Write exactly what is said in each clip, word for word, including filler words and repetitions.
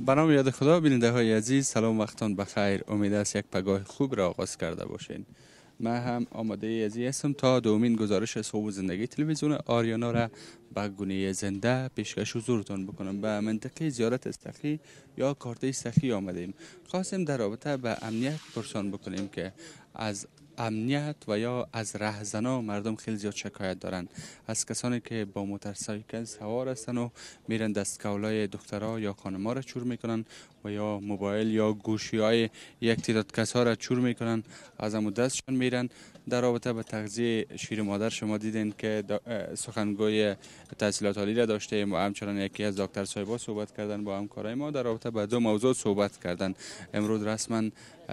به نام یاد خدا. بیننده های عزیز سلام، وقتان بخیر. امید است یک پگاه خوب را آغاز کرده باشین. من هم آماده عزیز هستم تا دومین گزارش صحبت و زندگی تلویزیون آریانا را به گونه زنده پیشکش حضورتان بکنم. به منطقه زیارت استخی یا کارته استخی آمدیم. خواستیم در رابطه به امنیت پرسان بکنیم که از امنیت و یا از رهزنا مردم خیلی زیاد شکایت دارن، از کسانی که با موتورسایکل سوار هستن و میرن دستکولای دخترها یا خانم‌ها را چور میکنن و یا موبایل یا گوشی های یک تعداد کسا را چور میکنن، از امو دستشان میرن. در رابطه به تغذیه شیر مادر شما دیدین که سخنگوی تحصیلات عالی را داشتیم و همچنان یکی از دکتر صاحبا صحبت کردن با همکارای ما در رابطه به دو موضوع صحبت کردن. امروز رسما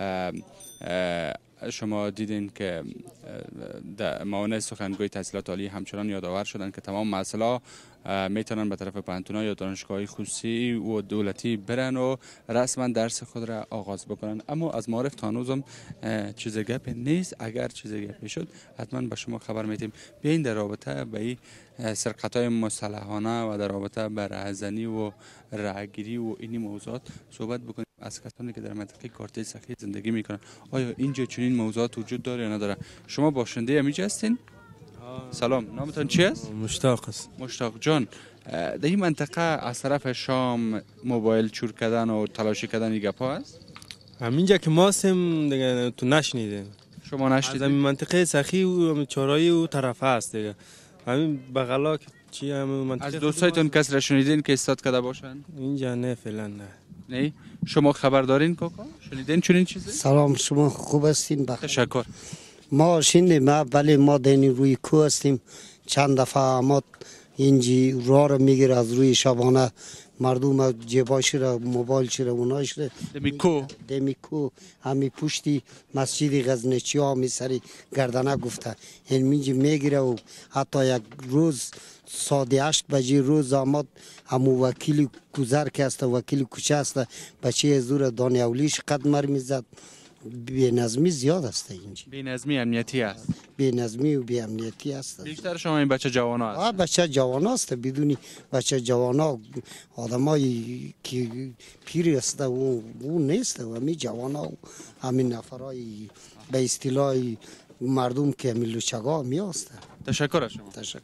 شما دیدین که در معاون سخنگوی تحصیلات عالی همچنان یادآور شدن که تمام مسئله میتونن به طرف پانتونا یا دانشگاه خصوصی و دولتی برن و رسما درس خود را آغاز بکنن. اما از معارف تا هنوزم چیز گپ نیست. اگر چیز گپی شد حتما به شما خبر میدیم. بیاین در رابطه به این سرقت های مسلحانه و در رابطه به رهزنی و رهگیری و اینی موضوعات صحبت بکنیم از کسانی که در منطقه کارته استخی زندگی میکنن. آیا اینجا چنین موضوعات وجود داره یا نداره؟ شما باشنده همیجا هستین؟ سلام، نامتان چی است؟ مشتاق است. مشتاق جان، در این منطقه از طرف شام موبایل چور کردن و تلاشی کردن این گپا است؟ همینجا که ما هستیم دیگه تو نشنیدیم. شما نشنیدید؟ از همین منطقه سخی و چارایی و طرفه است دیگه. همین بغلا که چی همین منطقه. از دوستایتون کس را شنیدین که استاد کرده باشن؟ اینجا نه فعلا نه. نه؟ شما خبر دارین کاکا؟ شنیدین چنین چیزی؟ سلام، شما خوب هستین؟ بخیر. تشکر. ما شنیدیم، ما بله ما دنی روی کوه هستیم. چند دفعه ما اینجی راه رو میگیره از روی شبانه مردم جیباش را موبایل را اوناش را دمی کو دمی کو همی پشتی مسجد غزنچی ها می سری گردنه گفته این میجی میگیره و حتی یک روز ساده هشت بجی روز آمد همو وکیل گذر که است وکیل کوچه است بچه زور دانی اولیش قدمر میزد. بی نظمی زیاد است اینجا. بی نظمی امنیتی است. بی نظمی و بی امنیتی است. بیشتر شما این بچه جوانا است. آ بچه جوانا است. بدونی بچه جوانا آدمایی که پیری است و اون نیست و می جوانا همین نفرای به اصطلاح مردم که میلوچگا می است. تشکر از شما. تشکر.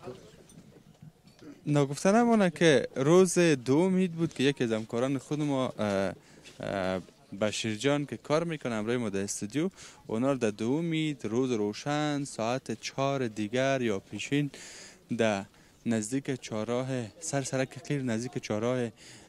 نگفته نمانه که روز دو امید بود که یکی از همکاران خود ما بشیر جان که کار میکنه همراه ما در استودیو، اونا در دو امید روز روشن ساعت چهار دیگر یا پیشین در نزدیک چهارراه سر سرک قیر نزدیک چهارراه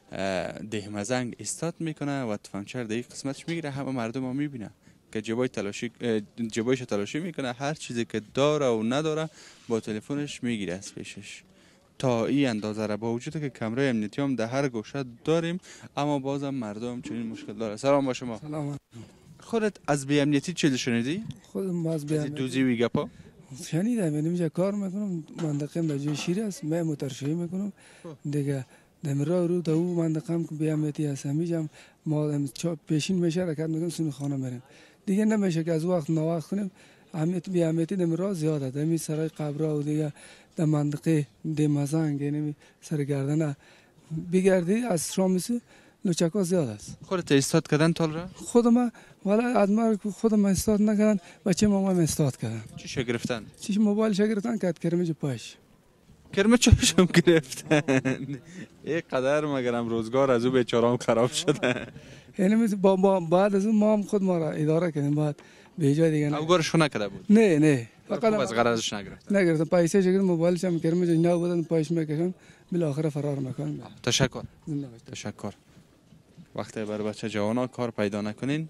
دهمزنگ استاد میکنه و تفنگچر در این قسمتش میگیره. همه مردم ها میبینه که جیبای تلاشی جیبایش تلاشی میکنه، هر چیزی که داره و نداره با تلفنش میگیره از پیشش. تا این اندازه را با وجود که کمره امنیتی هم در هر گوشه داریم اما بازم مردم چنین مشکل داره. سلام با شما. سلام. خودت از بی امنیتی چیزی شنیدی؟ خودم از بی امنیتی دوزی و گپا شنیدم. اینجا کار میکنم، منطقه در جای شیر است، من موتورشویی میکنم دیگه. در راه رو تا او منطقه که بی امنیتی است همیشه ما پیشین میشه حرکت میکنیم سون خانه میریم دیگه. نمیشه که از وقت نواخت کنیم. امنیت بی امنیتی در راه زیاده. در سرای قبرا و دیگه در منطقه دمزنگ یعنی سرگردنه بگردی از شامسو لوچکا زیاد است. خودت استاد کردن تال را؟ خودم والا از ما خودم استاد نکردن، بچه ما هم استاد کردن. چی شگرفتن؟ چی موبایل شگرفتن که کرمج پاش کرمج چشم گرفتن. یک قدر مگرم روزگار از او بیچاره‌ام خراب شده. یعنی با, با بعد از اون ما هم خود ما را اداره کردیم. بعد به جای دیگه نه. اوگارشو نکرده بود؟ نه نه فقط از غرضش نگرفت. نگرفتن پیسه شگرد موبایلش هم کرمج نه بودن پاش میکشن بالاخره فرار میکنن. تشکر. تشکر. وقتی بر بچه جوانا کار پیدا نکنین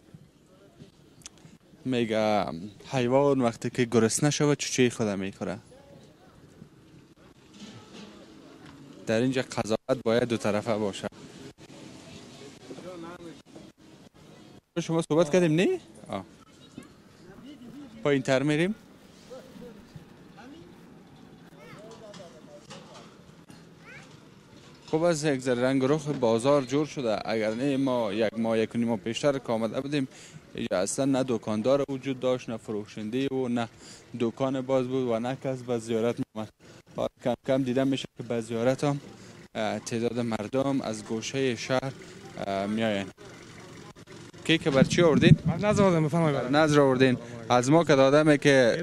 میگه حیوان وقتی که گرسنه شود چوچه خود میخوره. در اینجا قضاوت باید دو طرفه باشه. شما صحبت کردیم نه؟ آه. پایین تر میریم. خب از یک ذره رنگ رخ بازار جور شده. اگر نه ما یک ماه یک نیم پیشتر که آمده بودیم اینجا اصلا نه دکاندار وجود داشت، نه فروشنده و نه دکان باز بود و نه کس به زیارت می‌آمد. کم کم دیدم میشه که به زیارت هم تعداد مردم از گوشه شهر میاین کی که بر چی آوردین؟ من نظر آوردم بفرمایید. نظر آوردین. از ما که دادمه که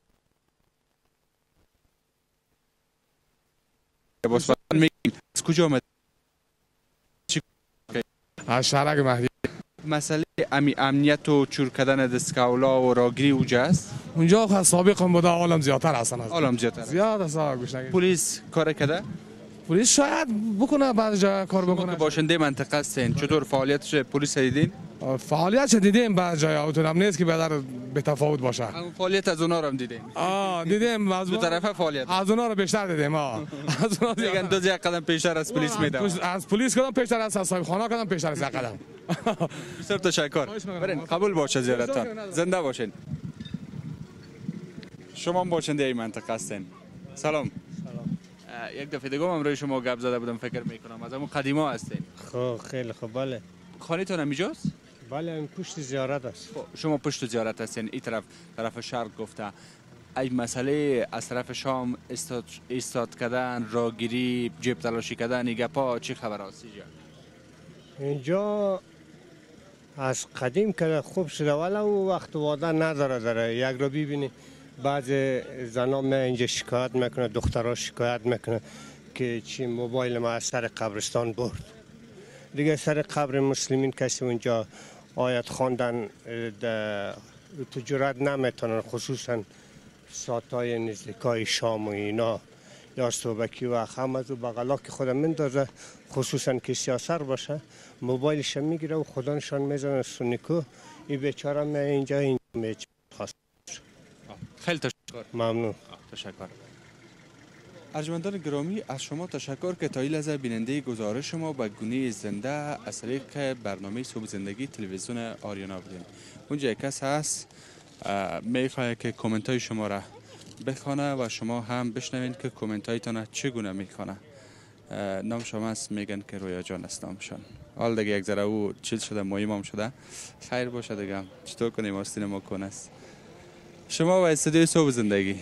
باز میگین از کجا آمد؟ از شهرک مهدی. مسئله امی امنیت و چور کردن دستکولا و راگیری اوجا است؟ اونجا خود سابق هم بوده، عالم زیادتر هستن. عالم زیادتر. زیاد است گوش نگیر. پلیس کار کرده؟ پلیس شاید بکنه، بعضی جا کار شما بکنه. که باشنده منطقه هستین چطور فعالیتش پلیس دیدین؟ فعالیت دیدیم بعضی جای، اونم نیست که بدر به تفاوت باشه. همون فعالیت از اونها رو هم دیدین؟ آه دیدیم از دو طرفه فعالیت. از اونها رو بیشتر دیدیم. آه از اونها دیگه دو یک قدم پیشتر از پلیس میدم. از پلیس کدام پیشتر است، از صاحب خانه کدام پیشتر است یک قدم. بسیار تشکر. برین قبول باشه زیارتتان. زنده باشین. شما هم باشنده این منطقه هستین. سلام. سلام. یک دفعه دیگه هم روی شما گپ زده بودم، فکر میکنم از همون قدیما هستین. خب خیلی خوب. بله خانه‌تون همینجاست؟ بله این پشت زیارت است. شما پشت زیارت هستین، این طرف طرف شرق گفته. این مسئله از طرف شام استاد استاد کردن، راگیری، جیب تلاشی کردن، این گپا چی خبر است اینجا؟ اینجا از قدیم که خوب شده ولی او وقت واده نداره داره. یک رو ببینی بعض زنا می اینجا شکایت میکنه، دخترها شکایت میکنه که چی موبایل ما از سر قبرستان برد. دیگه سر قبر مسلمین کسی اونجا آیت خواندن تو جرات نمیتونن، خصوصا ساعتای نزدیکای شام و اینا یا صبحکی و هم از بغلا که خودم مندازه، خصوصا که سیاسر باشه موبایلش میگیره و خودانشان میزنه سونیکو. این بیچاره می اینجا اینجا میچ خواست. خیلی تشکر. ممنون. تشکر. ارجمندان گرامی، از شما تشکر که تا این لحظه بیننده گزارش ما به گونه زنده از طریق برنامه صبح زندگی تلویزیون آریانا بودین. اونجا یک کس هست میخواد که کامنت های شما را بخونه و شما هم بشنوین که کامنت هایتان چگونه میخونه. نام شما است، میگن که رویا جان است نامشان. حال دیگه یک ذره او چیز شده، مهم هم شده. خیر باشه دیگه، چطور کنیم آستین ما کن است. شما و استودیوی صبح زندگی.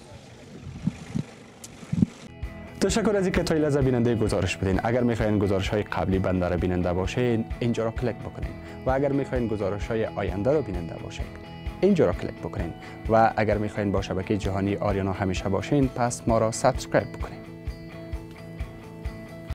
تشکر از اینکه تا این لحظه بیننده گزارش بودین. اگر میخواین گزارش های قبلی بنده را بیننده باشین، اینجا را کلیک بکنین. و اگر میخواین گزارش های آینده را بیننده باشین، اینجا را کلیک بکنین. و اگر میخواین با شبکه جهانی آریانا همیشه باشین، پس ما را سابسکرایب بکنین.